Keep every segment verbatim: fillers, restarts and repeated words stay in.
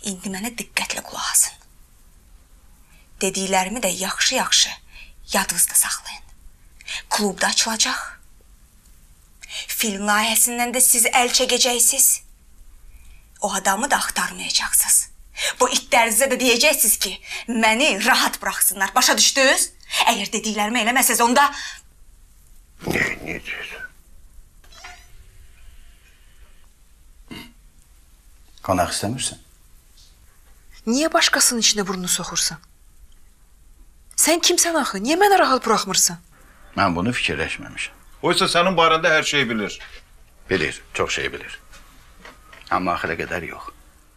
İndi mənə diqqətlə qulaq asın. Dediklərimi də yaxşı-yaxşı yadınızda saxlayın. Klubda açılacaq. Film layihəsindən də siz əl çəkəcəksiniz. O adamı da axtarmayacaqsınız. Bu itlərinizə də deyəcəksiniz ki, məni rahat buraxsınlar. Başa düşdünüz? Əgər dediklərimi eləməsəz, onda... Ne, ne diyorsun? Qonaq istəmirsən? Niye başkasının içine burnunu soxursan? Sen kimsən axı? Niye məni rahat bırakmırsan? Mən bunu fikirləşməmişəm. Oysa senin barəndə her şeyi bilir. Bilir, çox şey bilir. Amma axıra qədər yox.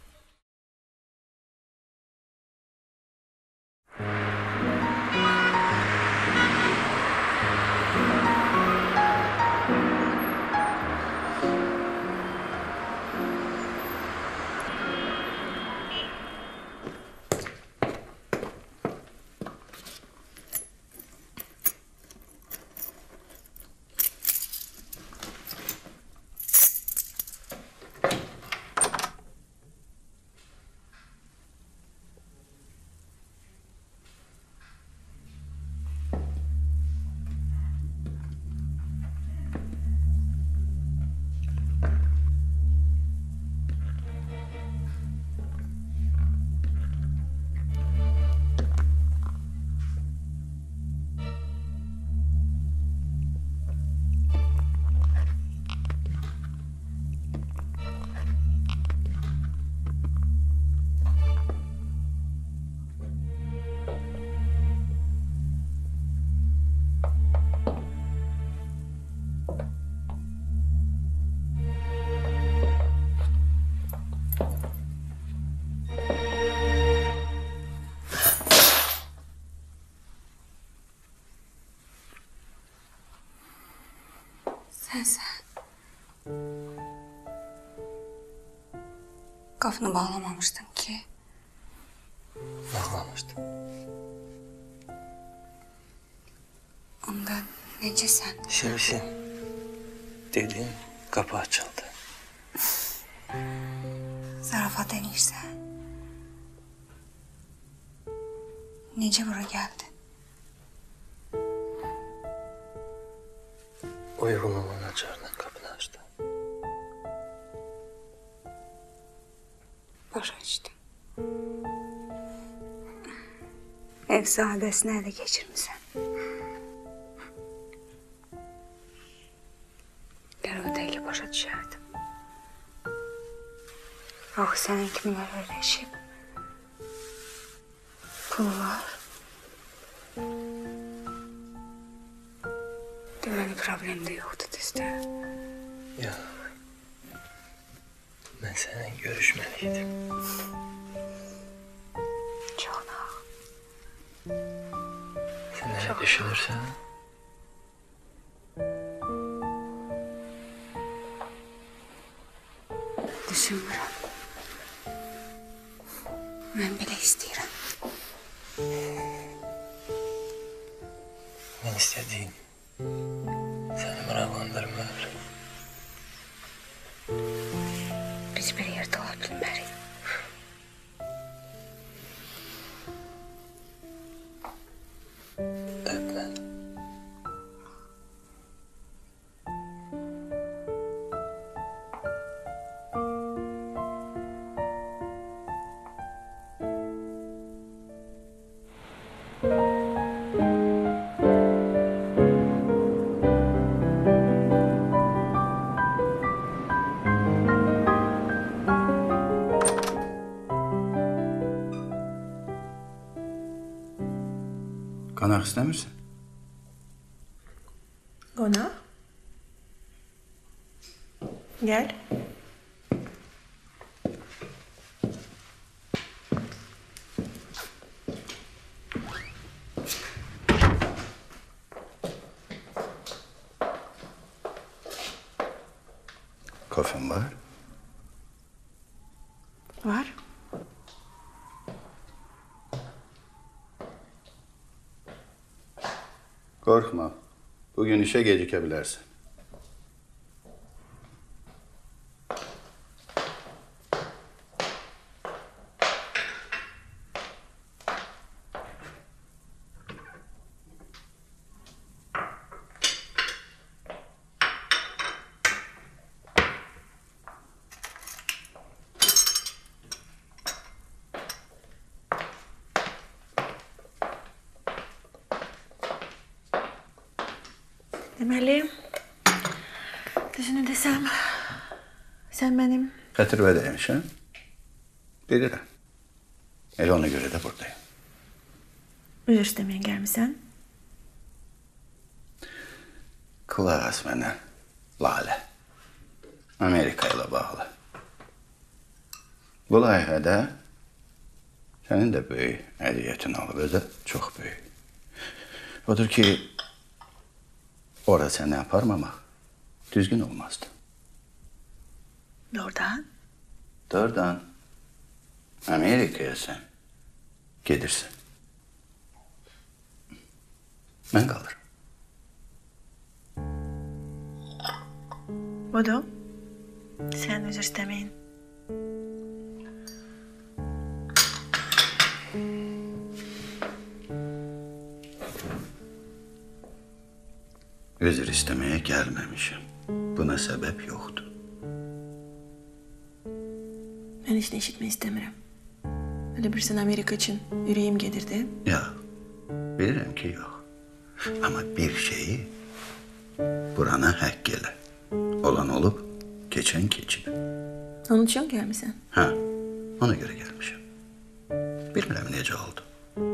Sənsən. Qapını bağlamamışdın ki. Bağlamışdım. Onda necəsən? Şimdi dedim, kapı açıldı. Zarafat edirsən. Necə bura gəldin? Uygun olan açardan kapını açtı. Başa düşdüm. Ev sahibəsini ələ keçirmisən. Gərək o dəqiqə başa düşərdim. Axı sənin kimlər öyrəşib. Pulu var. Deməli, problem də yoxdur düzdür. Yok. Ben seninle görüşmeliydim. Çox nağ. Sen ne düşünürsen? Düşünmürəm. Mən belə istəyirəm. Ben istediğim seni maraqlandırmır. Biz bir yerdə ola bilmərik. Öpme. Qonaq istəmirsən? Qonaq? Gel. Kofin var. Var. Qorxma. Bugün işe gecikə bilərsən. Deməli, düzünü desəm, sən mənim Xətir dəymişəm. Bilirəm. Elə ona görə də buradayım. üzr istəməyə gəlmisən. Qulaq as mənə, Lalə. Amerika ilə bağlı. Bu layihədə sənin də böyük əziyyətin olub, özü çox böyük. Odur ki, orada səni aparmamaq düzgün olmazdı. Doğrudan? Doğrudan Amerikaya sən gedirsən. Mən qalırım. Budur. Sən üzr istəməyin. Üzr istəməyə gəlməmişəm. Buna səbəb yoxdur. Mən heç nə eşitmək istəmirəm. Elə bilirsən Amerika üçün ürəyim gedirdi. Yox, bilirəm ki, yox. Amma bir şeyi burana həkk elə. Olan olub, keçən keçib. Onun üçün gəlmisən. Hə, ona görə gəlmişəm. Bilmirəm necə oldu.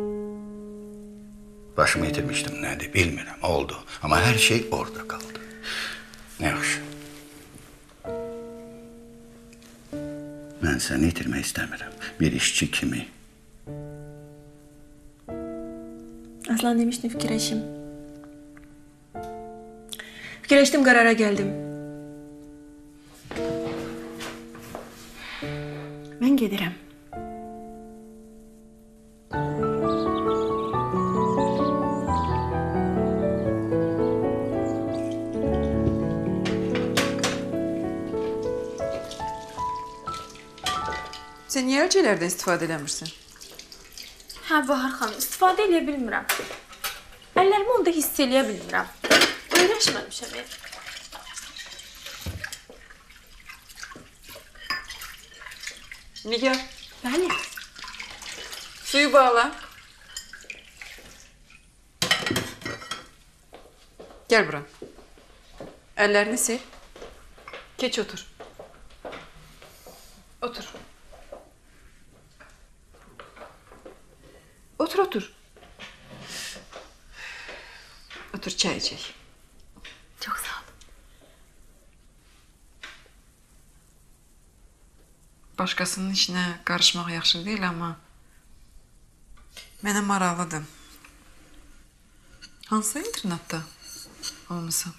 Başımı itirmişdim, nədir, bilmirəm, oldu. Amma hər şey orada qaldı. Nə yaxşı. Mən səni itirmək istəmirəm. Bir işçi kimi. Aslan demiştin fikirləşim. Fikirləşdim, qərara gəldim. Mən gedirəm. Sən niyə əlcəklərdən istifadə eləmirsən? Hə, Bahar xanım, istifadə edə bilmirəm. Əllərimi onda hiss eləyə bilmirəm. Öyrəşməmişəm. Nigar, Bəli. suyu bağla. Gəl bura. Əllərini sil. Keç otur. Otur. Otur, otur. Otur, çay içək. Çox sağ ol. Başqasının işinə qarışmaq yaxşı deyil, amma mənə maraqlıdır. Hansı internatda olmusan?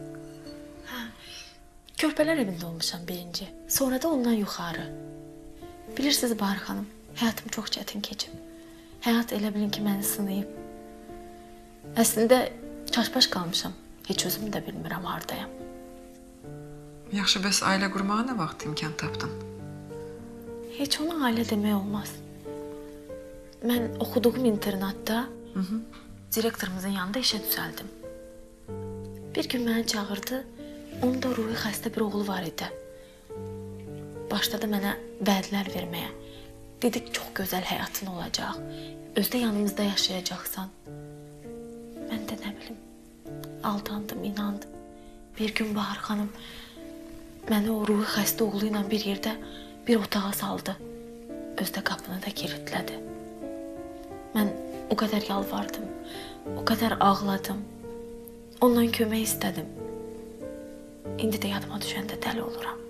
Körpələr evində olmuşam birinci. Sonra da ondan yuxarı. Bilirsiniz Bahar xanım, həyatım çox çətin keçib. Həyat elə bilin ki, məni sınayıb. Əslində çaşbaş qalmışam. Heç özüm də bilmirəm hardayam. Yaxşı, bəs ailə qurmağa nə vaxt imkan tapdın? Heç ona ailə demək olmaz. Mən oxuduğum internatda Hı -hı. direktorumuzun yanında işə düzəldim. Bir gün məni çağırdı. Onun da ruhi xəstə bir oğlu var idi. Başladı mənə vədlər verməyə. Dedik, çox gözəl həyatın olacaq. Özdə yanımızda yaşayacaqsan. Mən də nə bilim, aldandım, inandım. Bir gün Bahar xanım məni o ruhi xəstə oğlu ilə bir yerdə bir otağa saldı. Özdə qapını da kilitlədi. Mən o qədər yalvardım, o qədər ağladım. Ondan kömək istədim. İndi də yadıma düşəndə dəli oluram.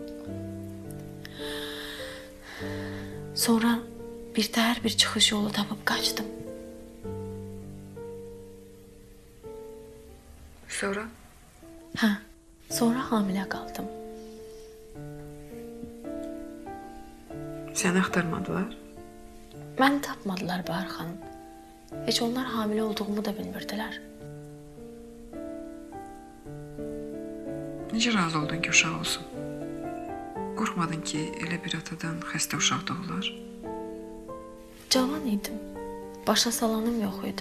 Sonra bir təhər bir çıxış yolu tapıb qaçdım. Sonra? Hə, sonra hamilə qaldım. Səni axtarmadılar? Məni tapmadılar Bahar xanım. Heç onlar hamilə olduğumu da bilmirdilər. Necə razı oldun ki, uşaq olsun? Qorxmadın ki, elə bir atadan xəstə uşaq doğular? Cavan idim. Başa salanım yox idi.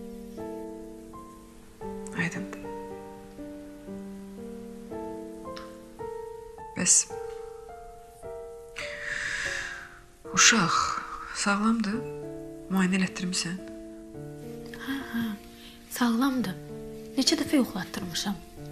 Aydındır. Bəs uşaq sağlamdır? Müayinə elətdirmisən? Sağlamdır. Neçə dəfə yoxlatdırmışam.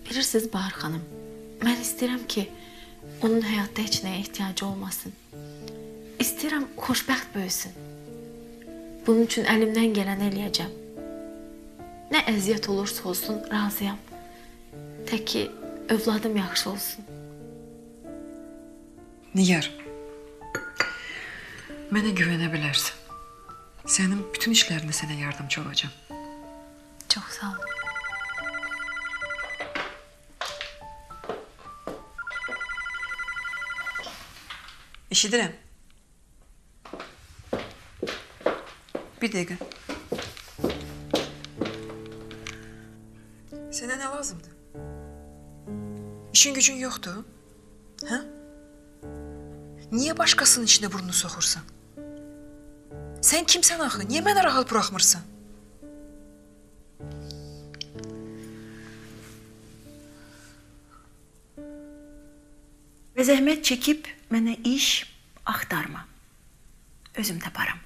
Bilirsiniz Bahar xanım, mən istəyirəm ki, onun həyatda heç nəyə ehtiyacı olmasın. İstəyirəm xoşbəxt böyüsün. Bunun üçün əlimdən gələni eləyəcəm. Nə əziyyət olursa olsun, razıyam. Tək ki, övladım yaxşı olsun. Nigar, mənə güvənə bilərsən. Sənin bütün işlərində sənə yardımcı olacağam. Çox sağ olun. Eşidirəm. Bir dəqiqə. Sənə nə lazımdır? İşin gücün yoxdur? Hə? Niyə başqasının içinə burnunu soxursan? Sən kimsən axı? Niyə mənə rahat buraxmırsan? Və zəhmət çəkib mənə iş axtarma. Özüm taparam.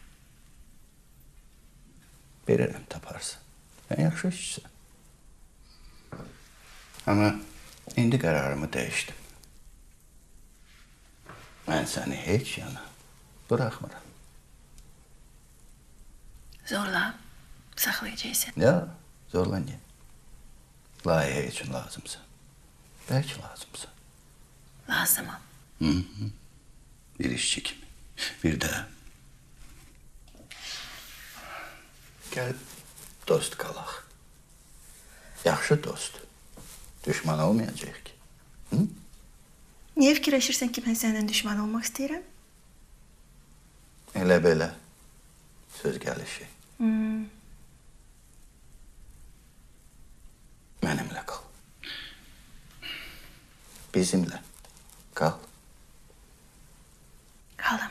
Verirəm taparsın. Sən yaxşı işçisən. Amma indi qərarımı dəyişdim. Mən səni heç yana buraxmıram. Zorla saxlayacaqsan. Ya, zorla gel. Layihə üçün lazımsan. Bəlkə lazımsan. Lazımam. Hı -hı. Bir işçi kimi. Bir də gəl dost qalaq. Yaxşı dost. Düşman olmayacaq ki. Hı? Niyə fikirləşirsən ki, mən səndən düşman olmaq istəyirəm? Elə belə söz gəlişi. Hmm. Mənimlə qal. Bizimlə qal. Qalım.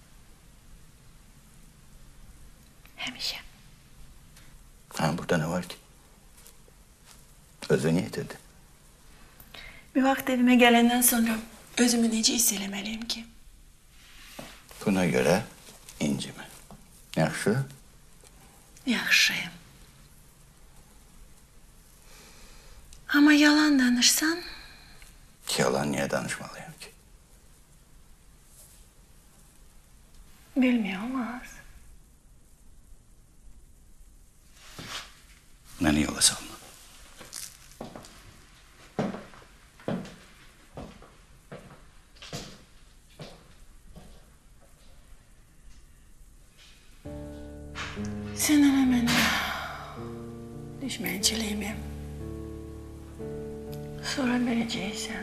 Həmişə. Ha, burada nə var ki? Özünü yetirdin. Bir vaxt evimə gələndən sonra özümü necə hiss eləməliyim ki? Buna görə incimə. Yaxşı? Yaxşıyım. Amma yalan danışsan, Yalan niyə danışmalıyım ki? bilmiyor olmaz. Məni yola salma. Sən elə mənə düşmənçiliyimi sonra biləcəksən.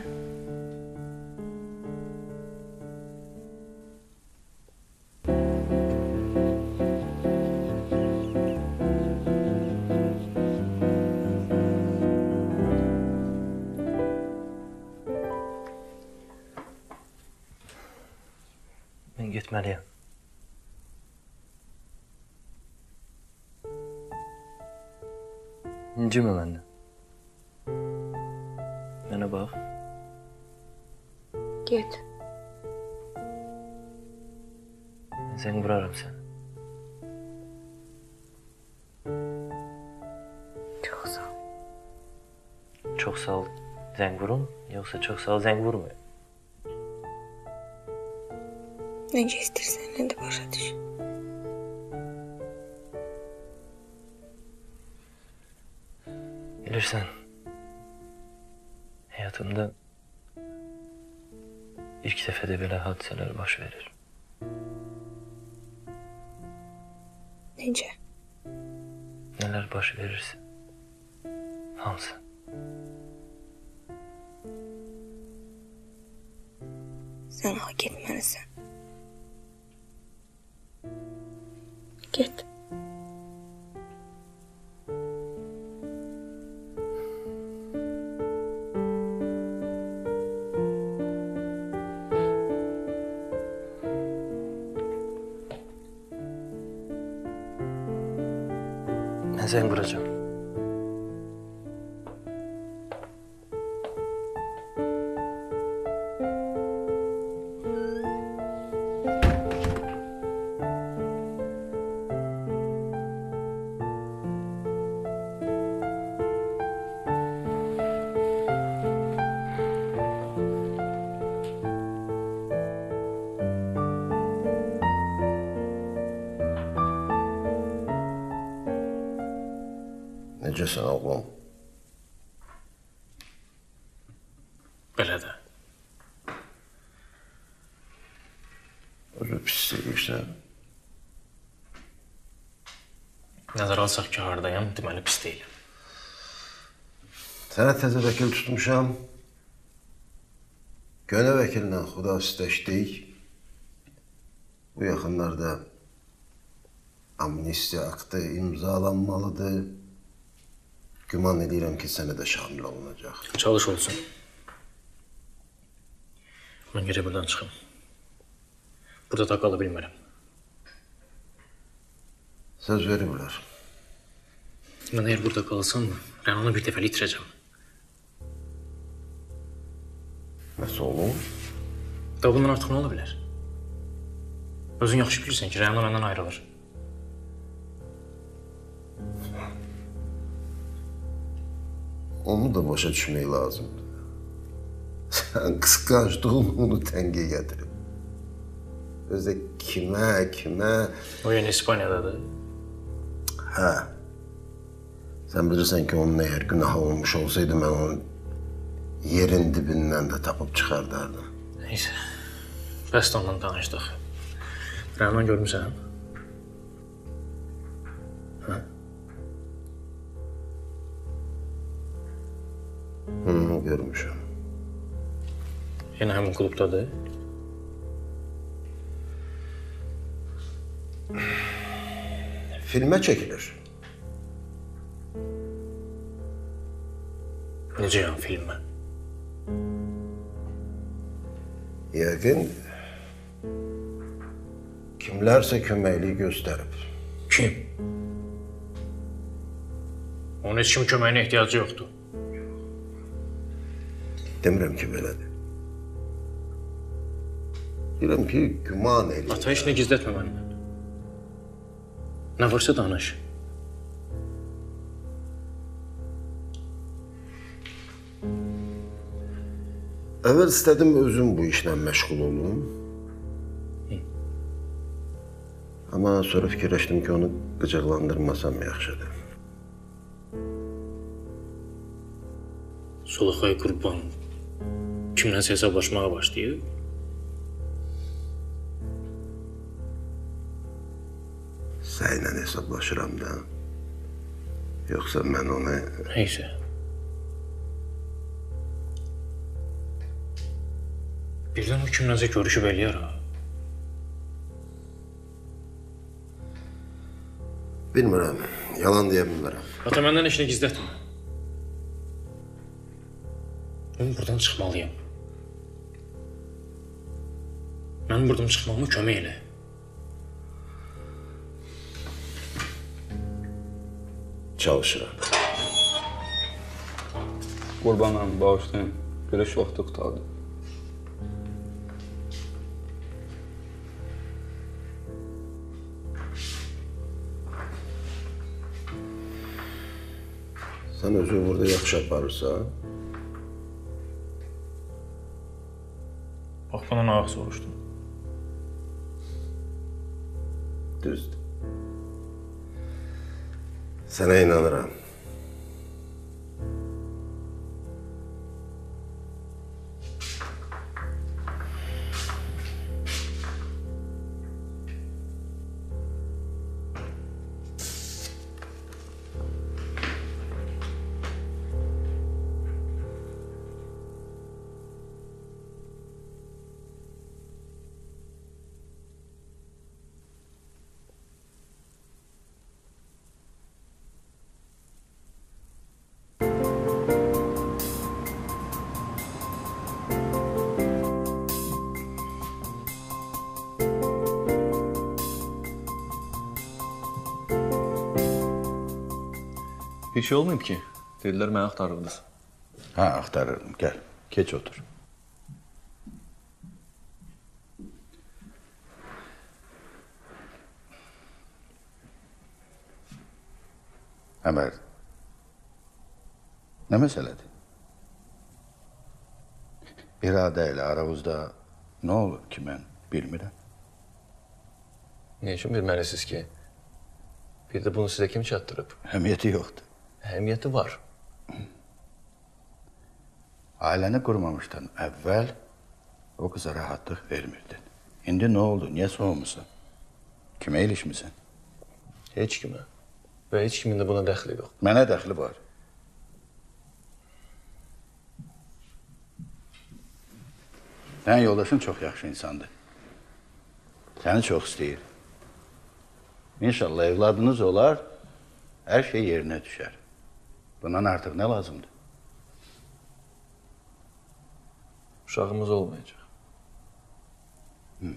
Mən getməliyəm. İncimə məndən. Mənə bax. Get. Mən zəng vuraram sənə. Çox sağ ol. Çox sağ ol zəng vurun, yoxsa çox sağ ol zəng vurmayın. Necə istəyirsən, nə də başa düş. Bilirsən, həyatımda ilk dəfədə belə hadisələr baş verir. Necə? Nələr baş verirsə, hamısı. Sən hak etməlisən. Get. Mən zəng vuracağam. Necəsən oğlum? Belə də. Özü pis deyirsən. Nəzər alsaq ki, hardayam, deməli pis deyiləm. Sənə təzə vəkil tutmuşam. Gönə vəkillə xudafisləşdik. Bu yaxınlarda amnistiya aktı imzalanmalıdır. Güman edirəm ki, sənə də şamil olunacaq. Çalış olsun. Mən gecə buradan çıxım. Burada da qala bilmərəm. Söz veriblər. Mən əgər burada qalsam, Rənanı bir dəfəli itirəcəm. Nəsə oğlum? Da bundan artıq nə ola bilər? Özün yaxşı bilirsən ki, Rəna məndən ayrılır. Onu da başa düşmək lazımdır. Sən qısqanclığın onu təngə gətirib. Özdə kimə, kimə... O yəni İspaniyadadır. Hə. Sən bilirsən ki, onun əgər günahı olmuş olsaydı, mən onu yerin dibindən də tapıb çıxardardım. Neysə, bəs də ondan danışdıq. Rəna görmüsən? Hə? Hı, görmüşəm. Yenə həmin klubdadır. Filmə çəkilir. Necə yəni filmə? Yəqin kimlərsə köməkliyi göstərib. Kim? Onun heç kim köməyinə ehtiyacı yoxdur. Demirəm ki, belədir. Deyirəm ki, güman eləyir. Ata, heç nə gizlətmə məndən. Nə varsa danış. Əvvəl istədim özüm bu işlə məşğul olum. Hı. Amma sonra fikirləşdim ki, onu qıcıqlandırmasam yaxşıdır. Solaxay qurban kimləsə hesablaşmağa başlayıb. Sənlə hesablaşıram da. Yoxsa mən onu... Neysə. Birdən o kimləsə görüşüb eləyər ha. Bilmirəm, yalan deyə bilmirəm. Ata, məndən heç nə gizlətmə. Mən buradan çıxmalıyam. Mən buradan çıxmağıma kömək elə. Çalışıram. Qurbanım, bağışlayın. Görüş vaxtı qurtardı. Sən özü burada yaxşı aparırsan? Bax, bana nağıq soruşdun. Düzdür. Sənə inanıram. Bir şey olmayıb ki? Dedilər, məni axtarırdınız. Hə, axtarırdım. Gəl, keç otur. Əmər, nə məsələdir? İradə ilə aramızda nə olur ki, mən bilmirəm. Ne üçün bilməlisiniz ki? Bir də bunu sizə kim çatdırıb? Əhəmiyyəti yoxdur. Əhəmiyyəti var. Ailəni qurmamışdan əvvəl o qıza rahatlıq vermirdin. İndi nə oldu? Niyə soğumusan? Kimə ilişmisən? Heç kimə. Və heç kimin də buna dəxli yox. Mənə dəxli var. Sənin yoldaşın çox yaxşı insandır. Səni çox istəyir. İnşallah evladınız olar, hər şey yerinə düşər. Bundan artıq nə lazımdır? Uşağımız olmayacaq. Hı.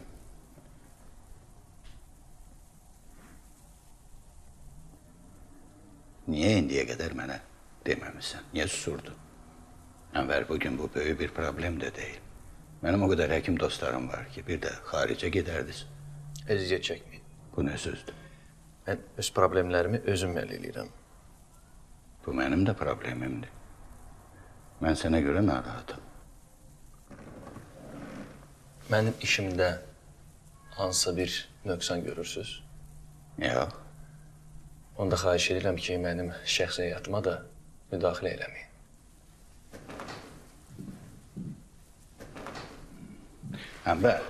Niyə indiyə qədər mənə deməmişsən? Niyə susurdun? Ənvər, bugün bu böyük bir problem də deyil. Mənim o qədər həkim dostlarım var ki, bir də xaricə gedərdiniz. Əziyyət çəkməyin. Bu nə sözdür? Mən öz problemlərimi özüm həll edirəm. Bu mənim də problemimdir. Mən sənə görə narahatam. Mənim işimdə hansısa bir nöqsan görürsünüz? Yox. Onda xahiş edirəm ki, mənim şəxsi həyatıma da müdaxilə eləməyin. Ənvər.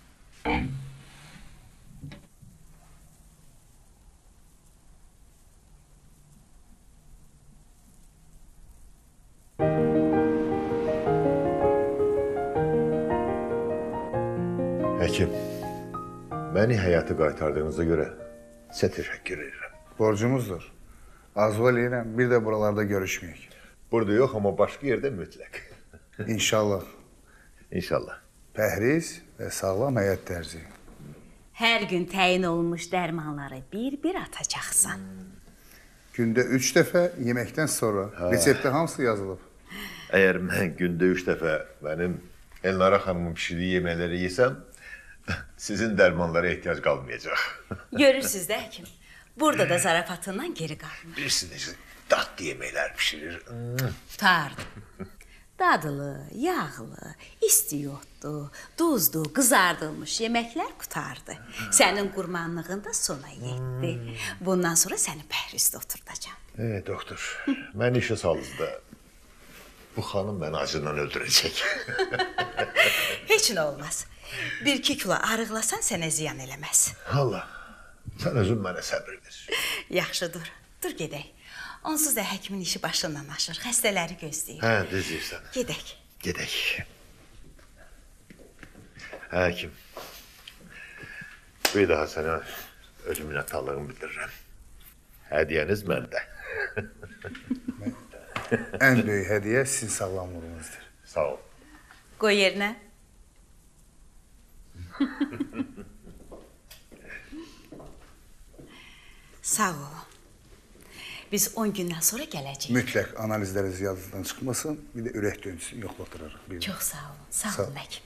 Həkim, məni həyata qaytardığınıza görə sizə təşəkkür edirəm. Borcumuzdur. Arzu eləyirəm, bir də buralarda görüşməyək. Burada yox, amma başqa yerdə mütləq. İnşallah. İnşallah. Pəhriz və sağlam həyat tərzi. Hər gün təyin olunmuş dərmanları bir-bir atacaqsan. Gündə üç dəfə yeməkdən sonra. Reseptdə hamısı yazılıb. Əgər mən gündə üç dəfə mənim Elnara xanımın pişirdiyi yeməkləri yesəm, sizin dərmanlara ehtiyac qalmayacaq. Görürsünüz də həkim. Burada da zarafatından geri qalmır. Bilirsiniz, dadlı yeməklər pişirir. Tutardı. Dadlı, yağlı, istiyotlu, duzlu, qızardılmış yeməklər qutardı. Sənin qurmanlığın da sona yetdi. Bundan sonra səni pəhrizdə oturdacam. E, doktor, mən işə salızda. Bu xanım məni acından öldürəcək. Heç nə olmaz. Bir iki kilo arıqlasan sənə ziyan eləməz. Allah, sən özün mənə səbir ver. Yaxşı, dur. Dur gedək. Onsuz da həkimin işi başından aşır. Xəstələri gözləyir. Hə, düzürsən. Gedək. Gedək. Həkim, bir daha sənə öz minnətdarlığımı bildirirəm. Hədiyəniz məndə. Ən böyük hədiyyə sizin sağlamlığınızdır. Sağ ol. Qoy yerinə. Sağ ol. Biz on gündən sonra gələcəyik. Mütləq analizləriniz yadınızdan çıxmasın, bir də ürək döntüsünü yoxlatdırarıq. Çox sağ olun. Sağ Sağ olun həkim.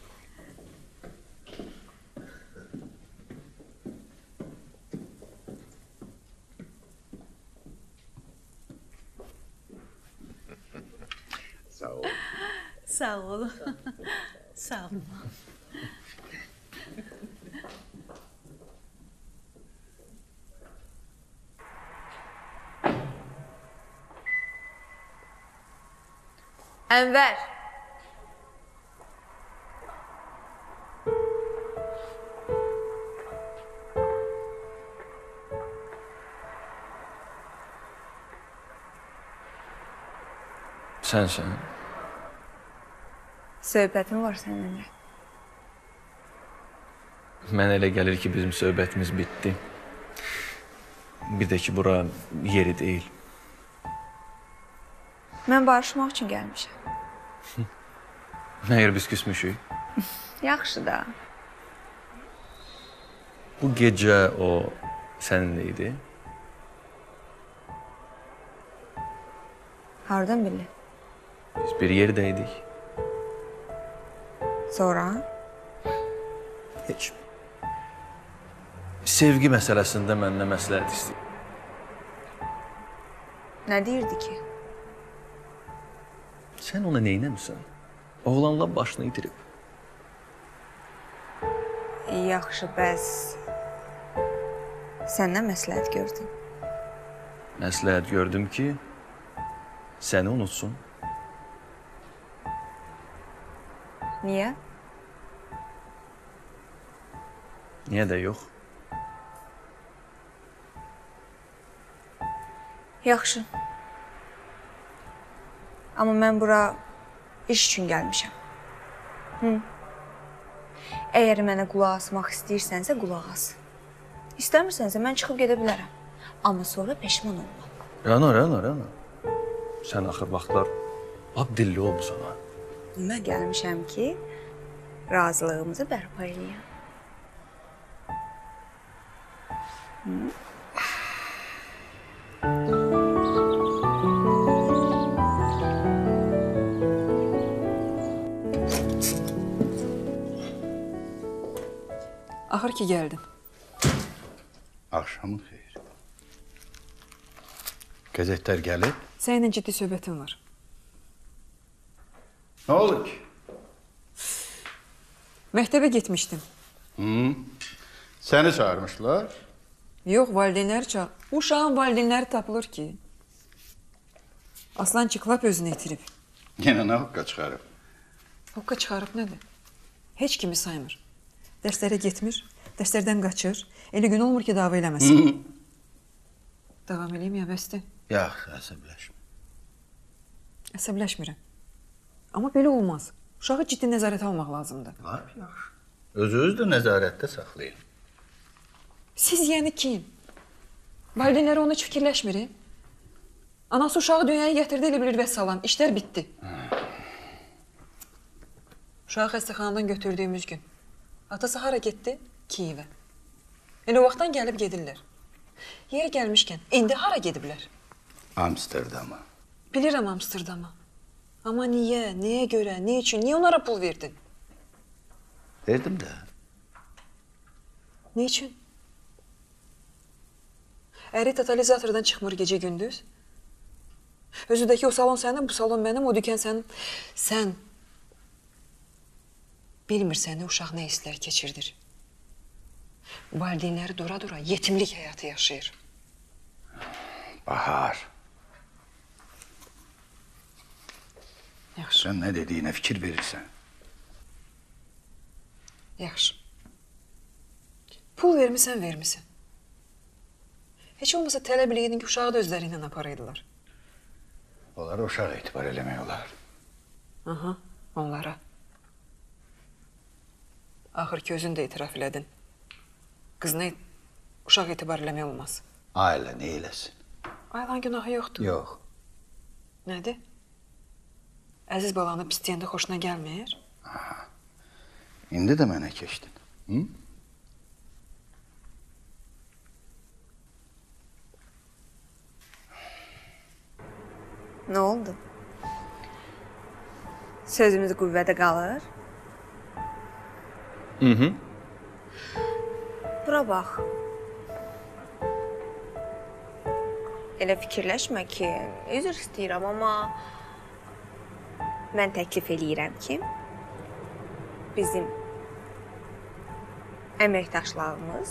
Sağ ol. Sağ olun. Sağ olun. Ənvər. Sənsən? Söhbətin var səninlə. Mənə elə gəlir ki, bizim söhbətimiz bitdi. Bir də ki, bura yeri deyil. Mən barışmaq üçün gəlmişəm. Məyər biz küsmüşük? Yaxşı da. Bu gecə o səninlə idi? Hardan bildin? Biz bir yerdəydik. Sonra? Heç. Sevgi məsələsində məndən məsləhət istəyir. Nə deyirdi ki? Sən ona neynəmirsən? Oğlanla başını itirib. Yaxşı, bəs sən nə məsləhət gördün? Məsləhət gördüm ki, səni unutsun. Niyə? Niyə də yox? Yaxşı. Amma mən bura iş üçün gəlmişəm. Hı. Əgər mənə qulaq asmaq istəyirsənsə, qulaq as. İstəmirsənsə, mən çıxıb gedə bilərəm. Amma sonra peşman olmam. Rəna, Rəna, Rəna. Sən axır vaxtlar lap dilli olmusan ha. Mən gəlmişəm ki, razılığımızı bərpa eləyəm. Hı? Axır ki, gəldin. Axşamın xeyir. Qəzetlər gəlib. Səninlə ciddi söhbətim var. Nə olur ki? Məktəbə getmişdim. Hı. Səni çağırmışlar. Yox, valideynləri çağır. Uşağın valideynləri tapılır ki. Aslan çıqlap özünü itirib. Yenə nə haqqa çıxarıb? Haqqa çıxarıb nədir? Heç kimi saymır. Dərslərə getmir, dərslərdən qaçır. Elə gün olmur ki, dava eləməsin. Davam eləyim ya, bəsdir. Yox, əsəbləşmə. Əsəbləşmirəm. Amma belə olmaz. Uşağı ciddi nəzarətə almaq lazımdır. Lap yaxşı. Özünüz də nəzarətdə saxlayın. Siz yəni kim? Valideynləri ona heç fikirləşmir. Anası uşağı dünyaya gətirdi, elə bilir və salam. İşlər bitdi. Uşağı xəstəxanadan götürdüyümüz gün. Atası hara getdi? Kiyevə. Elə o vaxtdan gəlib gedirlər. Yeri gəlmişkən, indi hara gediblər? Amsterdama. Bilirəm Amsterdama. Amma niyə, nəyə görə, nə üçün, niyə onlara pul verdin? Verdim də. Nə üçün? Əri totalizatordan çıxmır gecə gündüz. Özüdəki o salon sənin, bu salon mənim, o dükən sənin. Sən bilmirsən nə uşaq nə hisslər keçirdir. Valideynləri dura-dura yetimlik həyatı yaşayır. Bahar. Yaxşı. Sən nə dediyinə fikir verirsən? Yaxşı. Pul vermisən, vermisən. Heç olmasa tələb eləydin ki, uşağı da özləri ilə aparaydılar. Onlara uşaq etibar eləmək olar. Aha, onlara. Axır ki, özün də etiraf elədin. Qızına uşaq etibar eləmək olmaz. Ailə nə eləsin? Ailənin günahı yoxdur. Yox. Nədir? Əziz balanı pisləyəndə xoşuna gəlmir? Aha. İndi də mənə keçdin. Hı? Nə oldu? Sözümüz qüvvədə qalır. Hı hı. Bura bax. Elə fikirləşmə ki, üzr istəyirəm, amma mən təklif eləyirəm ki, bizim əməkdaşlarımız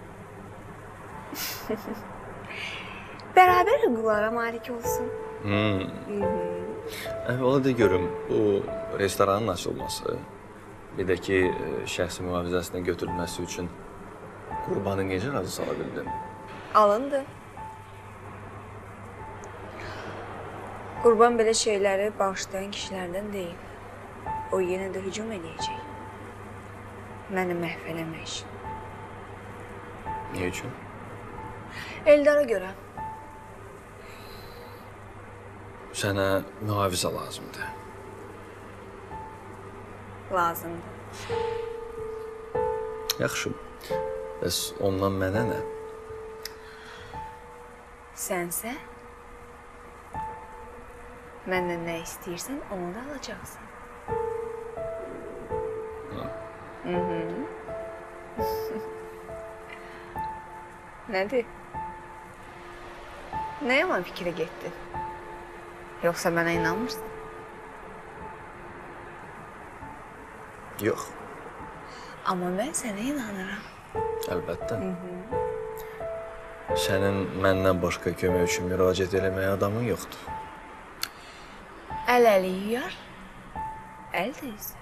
bərabər hüquqlara malik olsun. Hmm. Əhvalı da görüm, bu restoranın açılması, bir də ki, şəxsi mühafizəsindən götürülməsi üçün qurbanı necə razı sala bildin? Alındı. Qurban belə şeyləri bağışlayan kişilərdən deyil. O yenə də hücum edəcək. Məni məhv eləmək üçün. Niyə üçün? Eldara görə. Sənə mühafizə lazımdır. Lazımdır. Yaxşı. Bəs ondan mənə nə? Sənsə məndən nə istəyirsən, onu da alacaqsan. Hı hı. Nədir? Nə yaman fikrə getdin? Yoxsa mənə inanmırsan? Yox. Amma mən sənə inanıram. Əlbəttə. Sənin məndən başqa kömək üçün müraciət eləməyə adamın yoxdur. əl-əli yuyar, əl deyilsə.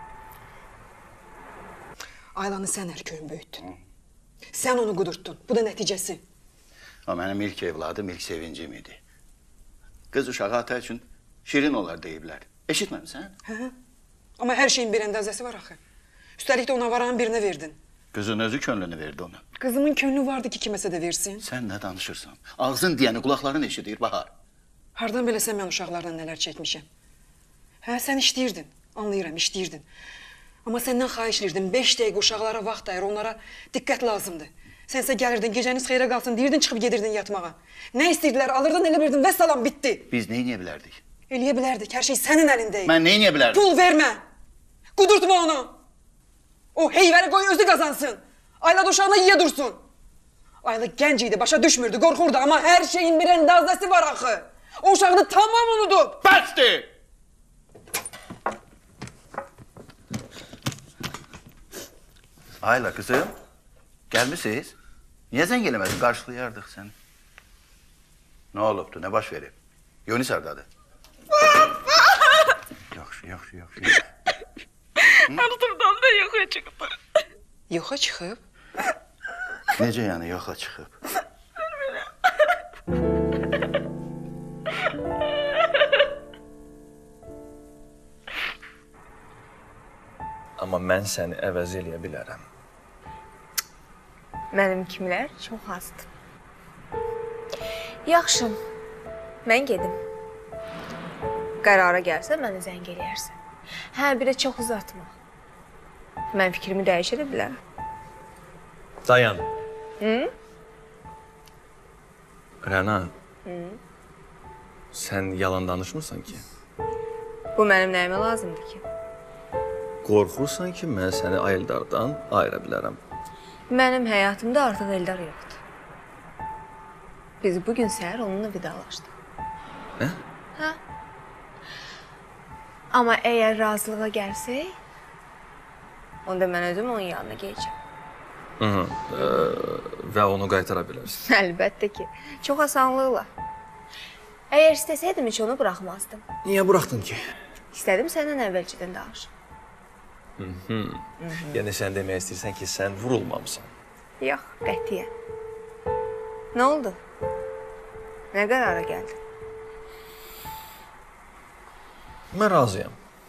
Aylanı sən erköyün böyütdün. Sən onu qudurtdun. Bu da nəticəsi. O mənim ilk evladım, ilk sevincim idi. Qız uşağı ata üçün şirin olar deyiblər. Eşitməmsən? Hə, amma hər şeyin bir əndazəsi var axı. Üstəlik də ona varanın birinə verdin. Qızın özü könlünü verdi ona. Qızımın könlü vardı ki, kiməsə də versin. Sən nə danışırsan? Ağzın deyəni qulaqların eşidir, Bahar. Hardan beləsən mən uşaqlardan nələr çəkmişəm? Hə, sən işləyirdin. Anlayıram, işləyirdin. Amma səndən xahiş edirdim, beş dəqiqə uşaqlara vaxt ayır, onlara diqqət lazımdır. Sənsə gəlirdin, gecəniz xeyrə qalsın, deyirdin, çıxıb gedirdin yatmağa. Nə istəyirdilər, alırdın, elə birdin, və salam, bitdi. Biz nə eləyə bilərdik? Eləyə bilərdik, hər şey sənin əlindəyik. Mən nə eləyə bilərdim? Pul vermə, qudurtma onu. O heyvəni qoy özü qazansın. Ayla da uşağına yiyə dursun. Ayla gənc idi, başa düşmürdü, qorxurdu, amma hər şeyin bir əndazəsi var axı. O uşağını tamam unudub. Bəsdir! Ayla kızım, gelmişsiniz. Niye zəng eləmədin? Qarşılayardıq səni. Ne olubdu, ne baş verib? Yunis hardadır? Yaxşı, yaxşı, yaxşı. Arturdan da yoxa çıxdı. Yoxa çıxıb? Necə yəni yoxa çıxıb? Amma mən səni əvəz eləyə bilərəm. Mənim kimlər çox azdır. Yaxşı, mən gedim. Qərara gəlsə, məni zəng eləyərsən. Hə, bir də çox uzatma. Mən fikrimi dəyişə də bilərəm. Dayan. Hı? Rəna, Hı? sən yalan danışmırsan ki? Bu mənim nəyimə lazımdır ki? Qorxursan ki, mən səni Eldardan ayıra bilərəm. Mənim həyatımda artıq Eldar yoxdur. Biz bugün səhər onunla vidalaşdıq. Hə? Hə? Amma əgər razılığa gəlsək, onda mən özüm onun yanına gələcəm. Hı -hı. Ee, və onu qaytara bilərsən. Əlbəttə ki, çox asanlıqla. Əgər istəsəydim, heç onu buraxmazdım. Niyə buraxdın ki? İstədim səndən əvvəlcədən danışım. Hı -hı. Yəni sən demək istəyirsən ki, sən vurulmamısan. Yox, qətiyyən. Nə oldu? Nə qərara gəldin? Mən razıyam.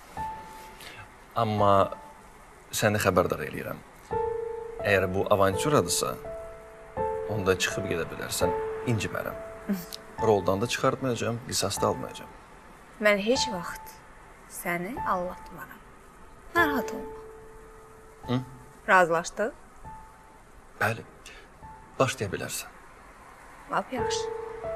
Amma səni xəbərdar eləyirəm. Əgər bu avanturadırsa, onda çıxıb gedə bilərsən, incimərəm. Roldan da çıxartmayacağam, qisas da almayacağam. Mən heç vaxt səni allatmaram. Narahat olma. Hı? Razılaşdıq? Bəli, başlaya bilərsən. Lap yaxşı.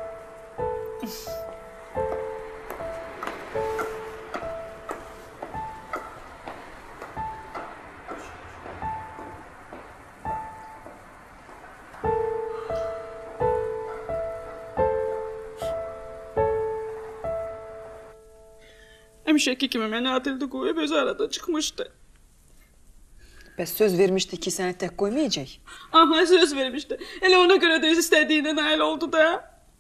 Həmişəki kimi məni Adildə qoyub öz arada çıxmışdı. Bəs söz vermişdi ki, səni tək qoymayacaq. Aha, söz vermişdi. Elə ona görə də öz istədiyinə nail oldu da.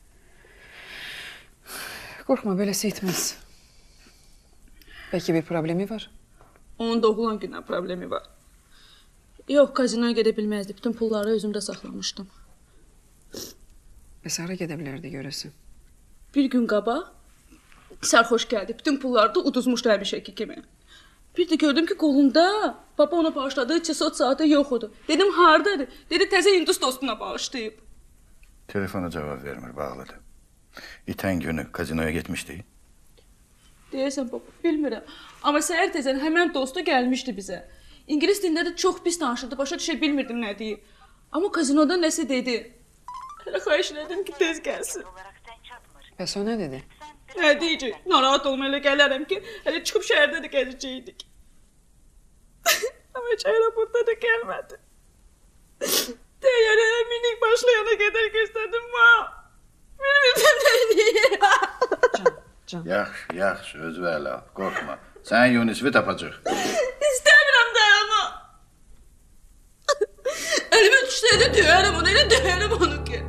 Qorxma, beləsi etməz. Bəlkə bir problemi var? Onun doğulan gündən problemi var. Yox, kazinoya gedə bilməzdi. Bütün pulları özümdə saxlamışdım. Bəs hara gedə bilərdi görəsən? Bir gün qabaq sərxoş gəldi. Bütün pulları da uduzmuşdu həmişəki kimi. Bir də gördüm ki, qolunda baba ona bağışladığı çesot saati yox idi. Dedim, hardadır? Dedi, təzə hindus dostuna bağışlayıb. Telefona cavab vermir, bağlıdır. İtən günü kazinoya getmişdi. Deyəsən, baba, bilmirəm. Amma səhər tezən həmən dostu gəlmişdi bizə. İngilis dilində də çox pis danışırdı, başa düşə bilmirdim nə deyib. Amma kazinoda nəsə dedi. Hələ xahiş elədim ki, tez gəlsin. Bəs o nə dedi? Nə deyəcək? Narahat olma, elə gələrəm ki, hələ çıxıb şəhərdə də gələcəkdik. Amma heç aeroportda da gəlmədi. Təyyarəyə minik başlayana qədər göstərdim, ma. Bilmirdim nə deyir. Yaxşı, yaxşı, özü ələ, qorxma. Sən Yunisvi tapacaq. İstəmirəm dayana. Əlimə düşsəydə döyərəm onu, elə döyərəm onu ki.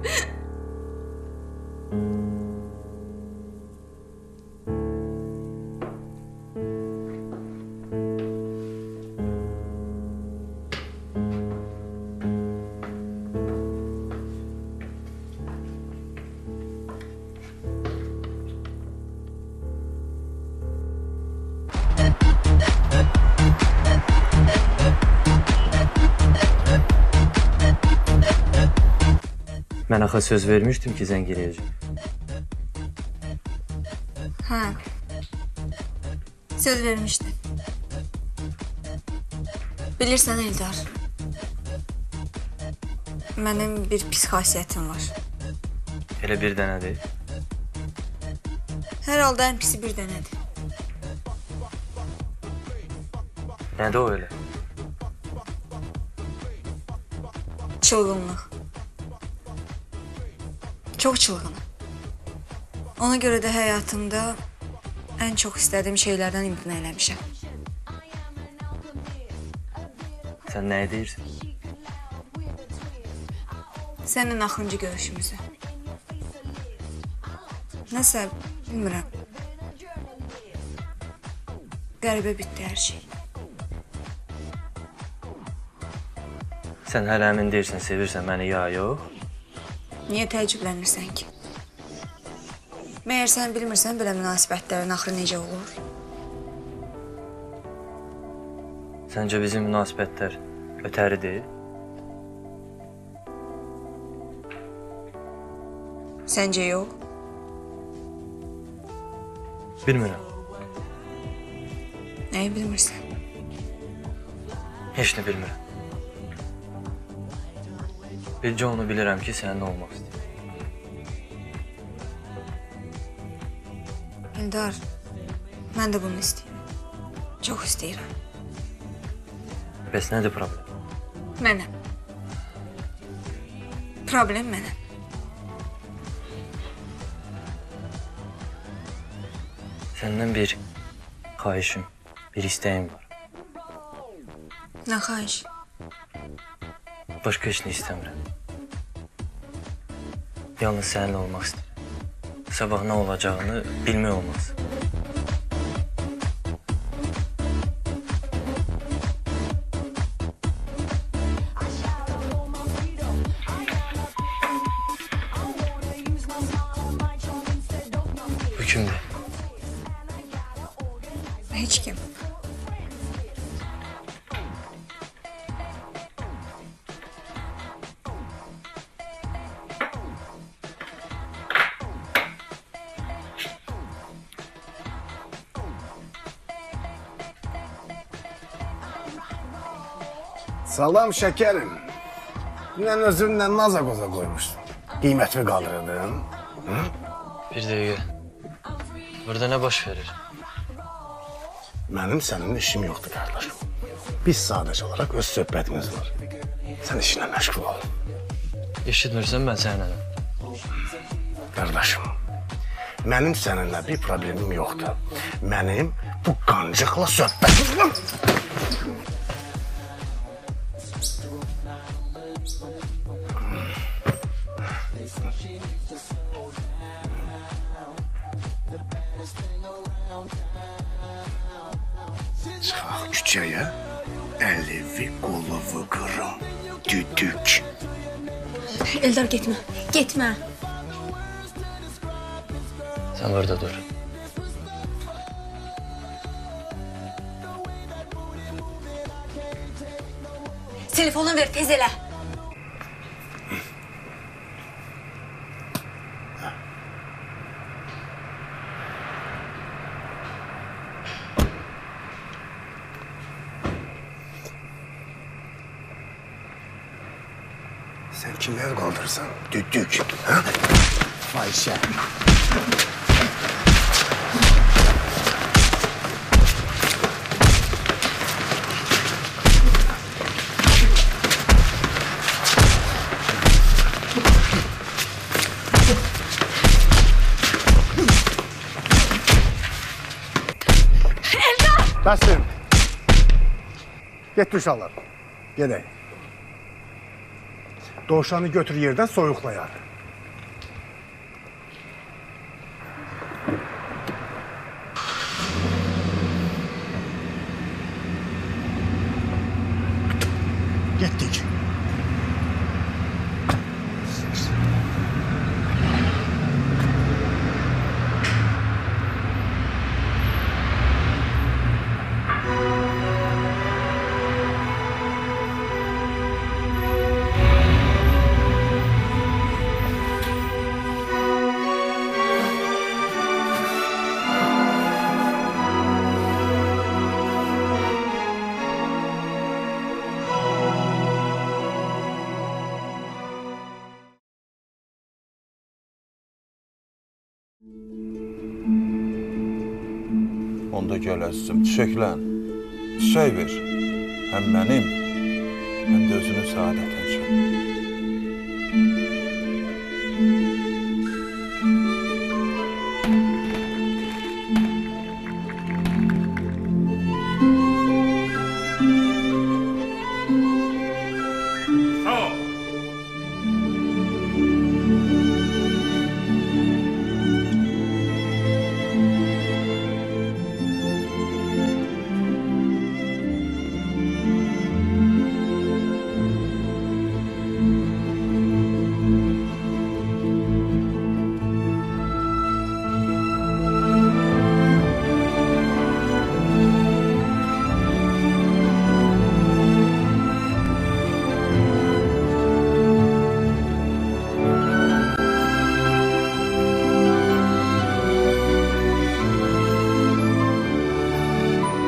Mən axı söz vermişdim ki, zəng eləyəcəm. Hə. Söz vermişdin. Bilirsən Eldar, mənim bir pis xasiyyətim var. Elə bir dənədir. Hər halda ən pisi bir dənədir. Nədir o elə? Çılğınlıq. Çox çılğınım. Ona görə də həyatımda ən çox istədiyim şeylərdən imtina eləmişəm. Sən nə deyirsən? Sənin axırıncı görüşümüzü. Nəsə, bilmirəm. Qəribə bitdi hər şey. Sən hələ əmin deyirsən, sevirsən məni ya yox? Niyə təəccüblənirsən ki? Məyər sən bilmirsən belə münasibətlərin axırı necə olur? Səncə bizim münasibətlər ötəridir? Səncə yox? Bilmirəm. Nəyi bilmirsən? Heç nə bilmirəm. Bircə onu bilirəm ki, səninlə olmaq istəyirəm. Eldar, mən də bunu istəyirəm. Çox istəyirəm. Bəs nədir problem? Mənəm. Problem mənəm. Səndən bir xahişim, bir istəyim var. Nə xahiş? Başqa heç nə istəmirəm. Yalnız səninlə olmaq istəyirəm. Sabah nə olacağını bilmək olmaz. Bu kimdir? Heç kim. Salam şekerim. Dünən özümlə naza qoza qoymuşdum. Qiymətimi qaldırırdın. Hı? Bir dəqiqə. Burada nə baş verir? Mənim səninlə işim yoxdur, qardaşım. Biz sadəcə olaraq öz söhbətimiz var. Sən işinlə məşğul ol. Eşitmirsən mən səninlə. Qardaşım, mənim səninlə bir problemim yoxdur. Mənim bu qancıqla söhbətim var. Çıxaq küçəyə, əlivi, qolovu qırım, düdük. Eldar, getmə, getmə. Sən burada dur. Telefonunu ver, tez elə. Sən kimlər qaldırırsan? Düdük. Ha? Fahişə. Bəsim. Get uşaqlar. Gedək. Dovşanı götür yerdən soyuqlayar. Getdik. onda gəl əzizim, çiçəklən. Çiçək ver. Həm mənim, həm də özünün səadətin üçün.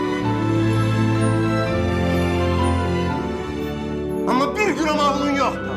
Amma bir gram ağlın yoxdur.